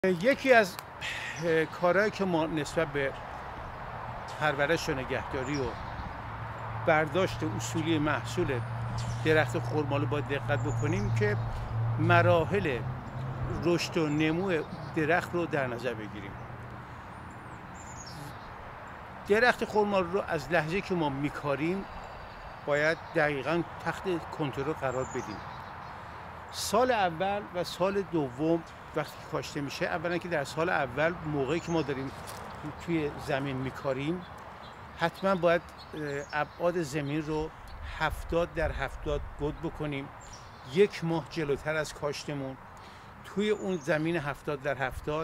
یکی از کارهایی که ما نسبت به پرورش و نگهداری و برداشت اصولی محصول درخت خرمالو باید دقت بکنیم که مراحل رشد و نمو درخت رو در نظر بگیریم. درخت خرمالو رو از لحظه که ما میکاریم باید دقیقاً تحت کنترل قرار بدیم. سال اول و سال دوم وقتی کاشته میشه، اولا که در سال اول موقعی که ما داریم توی زمین میکاریم حتما باید ابعاد زمین رو 70 در 70 گود بکنیم. یک ماه جلوتر از کاشتمون توی اون زمین 70 در 70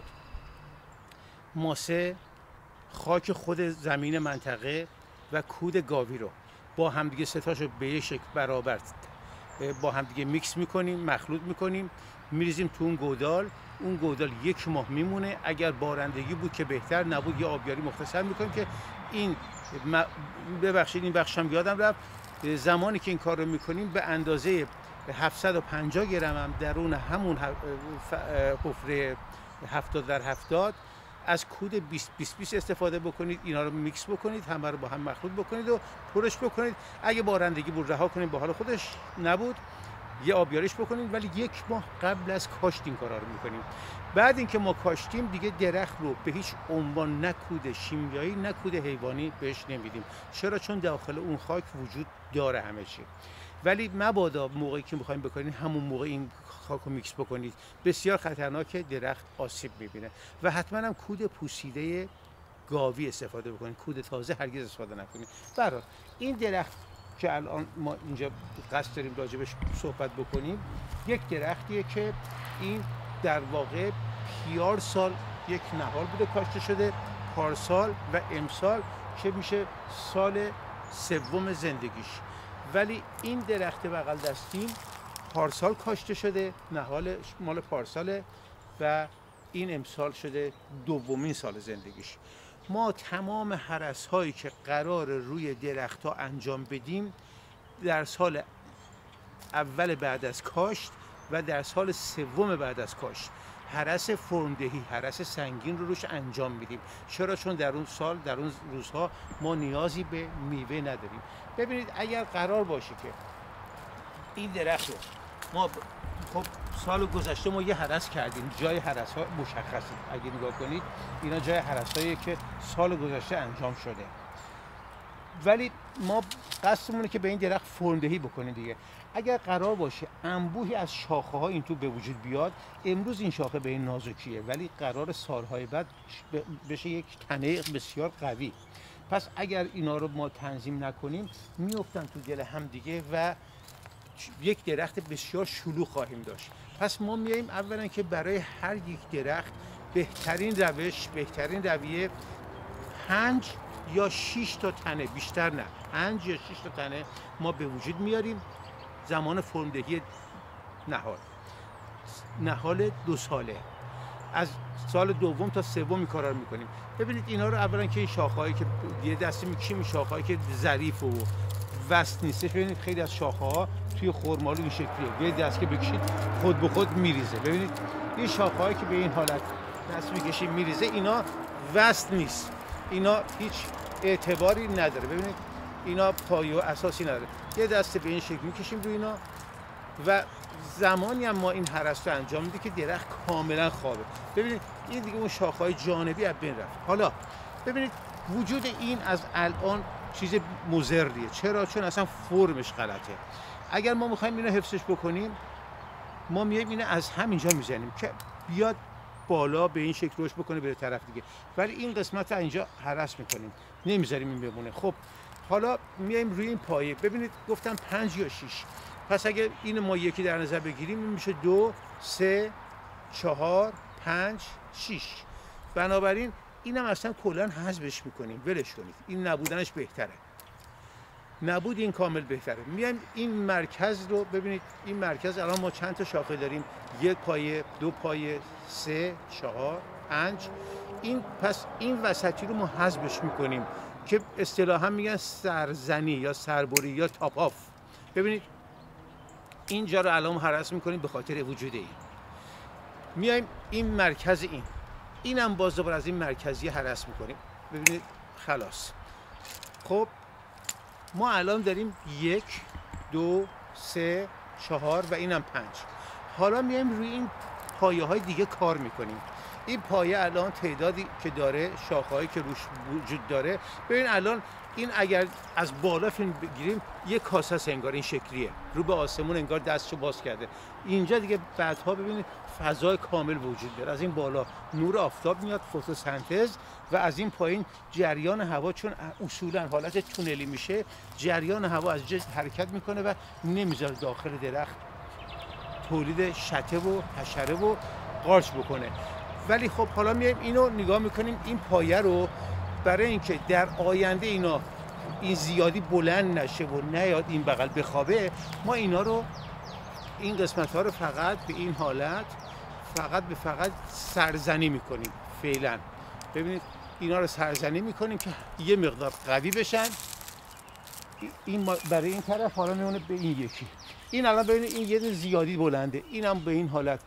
ماسه، خاک خود زمین منطقه و کود گاوی رو با همدیگه ستاشو به یک شکل برابر با همدیگه میکس میکنیم، مخلوط میکنیم، میریزیم تو اون گودال. اون گودال یک ماه میمونه. اگر بارندگی بود که بهتر، نبود یه آبیاری مختصر میکنیم که این ببخشید این بخشم یادم رفت، زمانی که این کار رو میکنیم به اندازه 750 گرم هم درون همون حفره 70 در 70 از کود 20 استفاده بکنید. اینا رو میکس بکنید، همه رو با هم مخلوط بکنید و پرش بکنید. اگه بارندگی بود رها کنید، به حال خودش، نبود یه آبیاریش بکنید. ولی یک ماه قبل از کاشت این کارا رو میکنیم. بعد اینکه ما کاشتیم دیگه درخت رو به هیچ عنوان نه کود شیمیایی نه کود حیوانی بهش نمیدیم. چرا؟ چون داخل اون خاک وجود داره همه چی. ولی مبادا موقعی که میخوایم بکنید همون موقع این خاک رو میکس بکنید، بسیار خطرناکه، درخت آسیب میبینه. و حتما هم کود پوسیده گاوی استفاده بکنید، کود تازه هرگز استفاده نکنید. برای این درخت که الان ما اینجا قصد داریم راجبش صحبت بکنیم، یک درختیه که این در واقع پیارسال یک نهال بوده کاشته شده، پارسال و امسال که میشه سال سوم زندگیش. ولی این درخت بغل دستیم پارسال کاشته شده، نهال مال پارساله و این امسال شده دومین سال زندگیش. ما تمام هرس هایی که قرار روی درخت ها انجام بدیم در سال اول بعد از کاشت و در سال سوم بعد از کاشت هرس فرمدهی، هرس سنگین رو روش انجام میدیم. چرا؟ چون در اون سال، در اون روزها ما نیازی به میوه نداریم. ببینید اگر قرار باشه که این درخت رو ما خب سال گذشته ما یه هرس کردیم، جای هرس ها مشخصه، اگه نگاه کنید اینا جای هرس هایی که سال گذشته انجام شده. ولی ما قصدمونه که به این درخت فرمدهی بکنیم دیگه. اگر قرار باشه انبوهی از شاخه ها این تو به وجود بیاد، امروز این شاخه به این نازکیه ولی قرار سالهای بعد بشه یک تنه بسیار قوی. پس اگر اینا رو ما تنظیم نکنیم میافتن تو دل هم دیگه و یک درخت بسیار شلوغ خواهیم داشت. پس ما میایم اولا که برای هر یک درخت بهترین روش، بهترین رویه 5 یا 6 تا تنه، بیشتر نه، 5 یا 6 تا تنه ما به وجود میاریم. زمان فرمدهی نهال 2 ساله، از سال دوم تا سوم این کارا رو میکنیم. ببینید اینا رو اولا که این شاخه‌هایی که یه دسته میکشیم، این شاخه‌هایی که ظریف و وسط نیستش، ببینید خیلی از شاخه‌ها توی خرمالو این شکلیه، یه دست که بکشید خود به خود میریزه. ببینید این شاخه‌هایی که به این حالت دست میکشیم میریزه، اینا وسط نیست، اینا هیچ اعتباری نداره. ببینید اینا پایه و اساسی نداره، یه دسته به این شکل میکشیم روی اینا و زمانی هم ما این هرس رو انجام میدیم که درخت کاملا خوابه. ببینید این دیگه اون شاخه‌های جانبی از بین رفت. حالا ببینید وجود این از الان چیز مضریه. چرا؟ چون اصلا فرمش غلطه. اگر ما میخوایم اینو حفظش بکنیم، ما میایم اینو از همینجا میزنیم که بیاد بالا به این شکل رشد بکنه بره طرف دیگه، ولی این قسمت رو اینجا هرس میکنیم، نمیذاریم این بمونه. خب حالا میایم روی این پایه، ببینید گفتم 5 یا 6. پس اگه این ما یکی در نظر بگیریم این میشه 2 3 4 5 6. بنابراین اینم اصلا کلا حذفش میکنیم، ولش کنید، این نبودنش بهتره، نبود این کامل بهتره. میایم این مرکز رو ببینید، این مرکز الان ما چند تا شاخه داریم، 1 پایه، 2 پایه، 3 4 5. این پس این وسطی رو ما حذفش میکنیم که اصطلاحا میگن سرزنی یا سربری یا تاپ آف. ببینید اینجا رو الان هرس میکنیم به خاطر وجود این. میایم این مرکز اینم باز دوباره از این مرکزی هرس میکنیم. ببینید خلاص. خب ما الان داریم 1 2 3 4 و اینم 5. حالا میایم روی این پایه های دیگه کار میکنیم. این پایه الان تعدادی که داره، شاخه‌هایی که روش وجود داره، ببین الان این اگر از بالا فیلم بگیریم یک کاسه است انگار، این شکلیه، رو به آسمون انگار دستشو باز کرده. اینجا دیگه بعدها ببینید فضای کامل وجود داره. از این بالا نور آفتاب میاد، فتوسنتز، و از این پایین جریان هوا، چون اصولا حالت تونلی میشه، جریان هوا از جا حرکت میکنه و نمیذاره داخل درخت تولید شته و حشره و قارچ بکنه. ولی خب حالا میایم اینو نگاه میکنیم، این پایه رو برای اینکه در آینده این زیادی بلند نشه و نیاد این بغل بخوابه، ما اینا رو، این قسمت ها رو فقط به این حالت فقط سرزنی میکنیم فعلا. ببینید اینا رو سرزنی میکنیم که یه مقدار قوی بشن. این برای این طرف حالا میمونه به این یکی. این الان ببینید این یه زیادی بلنده، اینم به این حالت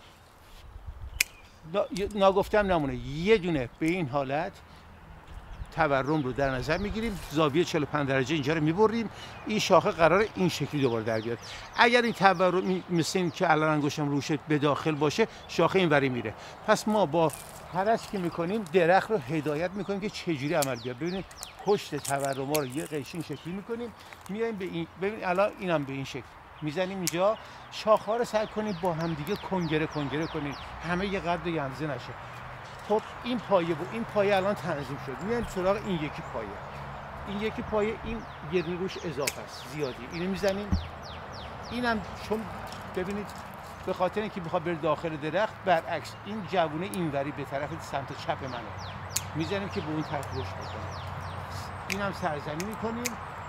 ناگفتم نمونه، یه دونه به این حالت تورم رو در نظر میگیریم، زاویه 45 درجه اینجا رو میبریم، این شاخه قراره این شکلی دوباره در بیاد. اگر این تورم مثل این که الان انگشتم روش به داخل باشه، شاخه اینوری میره. پس ما با هرس که میکنیم درخت رو هدایت میکنیم که چجوری عمل بیاد. ببینید پشت تورم ها رو یه قیشین شکلی میکنیم، میایم به این، ببین الان اینم به این شکل میزنیم اینجا. شاخه ها رو سعی کنیم با هم دیگه کنگره کنیم، همه یه قد و اندازه نشه. خب این پایه بود، این پایه الان تنظیم شد. میایم سراغ این یکی پایه. این یکی پایه این یه روش اضافه است زیادی، اینو میزنیم. اینم چون ببینید به خاطر اینکه بخواد بره داخل درخت، برعکس این جوونه اینوری به طرف سمت چپ منه میزنیم که به اون طرف رشد بکنه. اینم سرزنی میکنیم.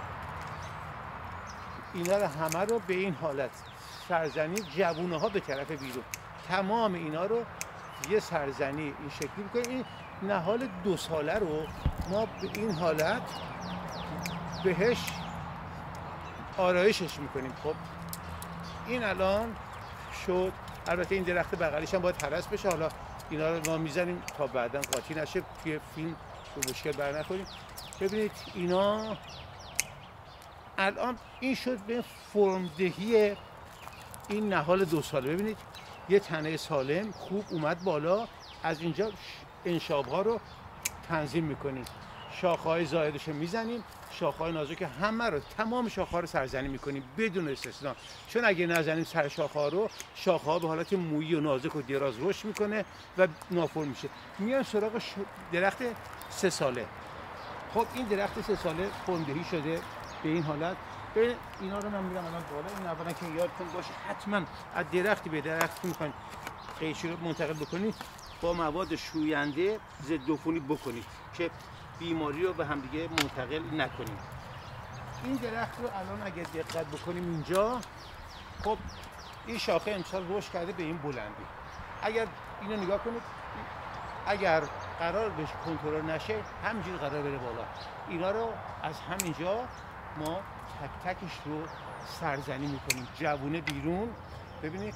اینا رو همه رو به این حالت سرزنی، جوونه ها به طرف بیرون، تمام اینا رو یه سرزنی این شکلی میکنیم. این نهال 2 ساله رو ما به این حالت بهش آرایشش میکنیم. خب این الان شد. البته این درخت بغلیش هم باید هرس بشه. حالا اینا رو ما میزنیم تا بعدا قاطی نشه، توی فیلم به مشکل بر نخوریم. ببینید اینا الان این شد به فرمدهی این نهال 2 ساله. ببینید یه تنه سالم خوب اومد بالا. از اینجا انشاب‌ها رو تنظیم میکنیم، شاخه‌های زایدش رو میزنیم، شاخه‌های نازک همه رو، تمام شاخه‌ها رو سرزنی میکنیم بدون استثنا. چون اگه نزنیم سر شاخه‌ها رو، شاخه‌ها به حالت مویی و نازک و دراز رشد میکنه و نافور میشه. میان سراغ درخت 3 ساله. خب این درخت 3 ساله فرمدهی شده به این حالت. ببین اینا رو من میرم الان بالا. این اولا که یادتون باشه حتما از درختی به درختی میخواین قیچی رو منتقل بکنید، با مواد شوینده ضد عفونی بکنید که بیماری رو به هم دیگه منتقل نکنید. این درخت رو الان اگر دقت بکنیم اینجا، خب این شاخه امسال رشد کرده به این بلندی. اگر اینو نگاه کنید، اگر قرار بهش کنترل نشه همینجوری قرار بره بالا. اینا رو از همینجا ما تک تکش رو سرزنی میکنیم، جوونه بیرون. ببینید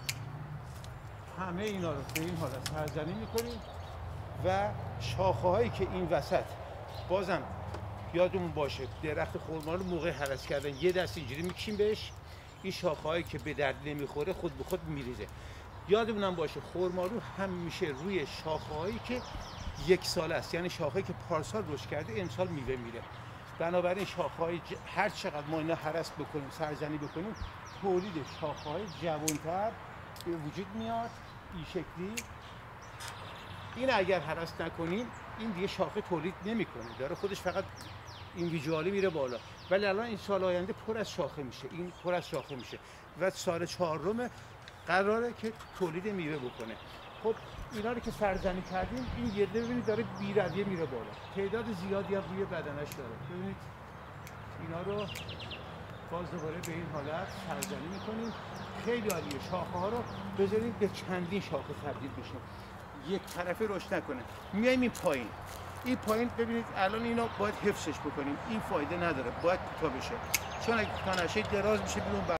همه اینا رو به این حالت سرزنی میکنیم و شاخه هایی که این وسط، بازم یادمون باشه درخت خرما رو موقع هرس کردن یه دست اینجوری میکشیم بهش، این شاخه هایی که به درد نمیخوره خود به خود میریزه. یادمون باشه خرمالو همیشه روی شاخه هایی که 1 ساله است، یعنی شاخه‌ای که پارسال رشد کرده امسال میوه میره. بنابراین شاخه‌های هر چقدر ما اینا هرس بکنیم، سرزنی بکنیم، تولید شاخه‌های جوان‌تر به وجود میاد. این شکلی این اگر هرس نکنیم این دیگه شاخه تولید نمیکنه، داره خودش فقط این ویژوالی میره بالا. ولی الان این سال آینده پر از شاخه میشه، این پر از شاخه میشه و سال 4 قراره که تولید میوه بکنه. خب اینا رو که سرزنی کردیم، این یه ببینید داره بی‌رویه میره بالا، تعداد زیادی هم روی بدنش داره. ببینید اینا رو باز دوباره به این حالت سرزنی میکنیم. خیلی عالیه. شاخه ها رو بذارید به چندین شاخه تبدیل بشه، یک طرفه رشد نکنه. میایم این پایین، این پایین ببینید الان اینا باید حفظش بکنیم، این فایده نداره، باید کوتاه بشه، چون اگه کوتاه نشه دراز میشه بیرون.